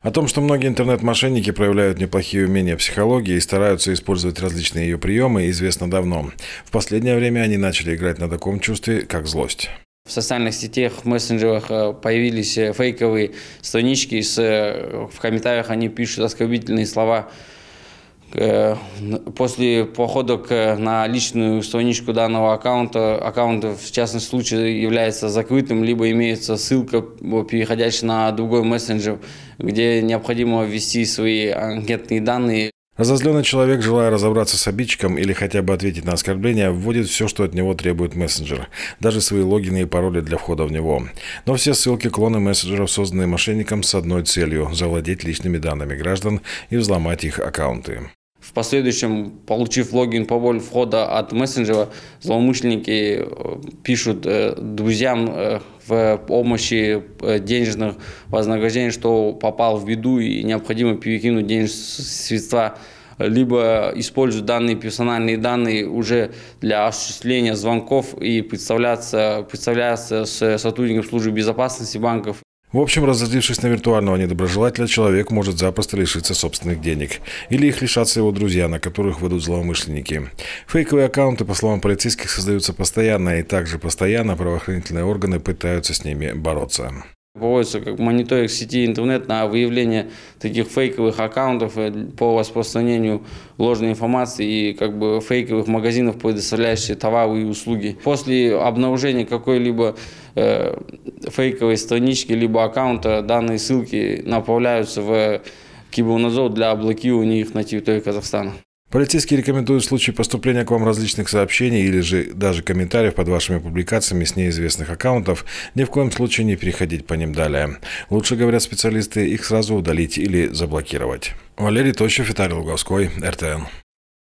О том, что многие интернет-мошенники проявляют неплохие умения психологии и стараются использовать различные ее приемы, известно давно. В последнее время они начали играть на таком чувстве, как злость. В социальных сетях, мессенджерах появились фейковые странички, в комментариях они пишут оскорбительные слова. После похода на личную страничку данного аккаунт в частном случае является закрытым, либо имеется ссылка, переходящая на другой мессенджер, где необходимо ввести свои анкетные данные. Разозленный человек, желая разобраться с обидчиком или хотя бы ответить на оскорбление, вводит все, что от него требует мессенджер, даже свои логины и пароли для входа в него. Но все ссылки – клоны мессенджеров, созданные мошенником с одной целью – завладеть личными данными граждан и взломать их аккаунты. В последующем, получив логин, пароль входа от мессенджера, злоумышленники пишут друзьям в помощи денежных вознаграждений, что попал в беду и необходимо перекинуть денежные средства, либо используют данные персональные данные уже для осуществления звонков и представляться с сотрудником службы безопасности банков. В общем, разозлившись на виртуального недоброжелателя, человек может запросто лишиться собственных денег. Или их лишатся его друзья, на которых выйдут злоумышленники. Фейковые аккаунты, по словам полицейских, создаются постоянно, и также постоянно правоохранительные органы пытаются с ними бороться. Проводится мониторинг сети интернет на выявление таких фейковых аккаунтов по распространению ложной информации и фейковых магазинов, предоставляющих товары и услуги. После обнаружения какой-либо фейковой странички либо аккаунта данные ссылки направляются в кибернадзор для блокирования их на территории Казахстана. Полицейские рекомендуют в случае поступления к вам различных сообщений или же даже комментариев под вашими публикациями с неизвестных аккаунтов ни в коем случае не переходить по ним далее. Лучше, говорят специалисты, их сразу удалить или заблокировать. Валерий Точев, Виталий Луговской, РТН.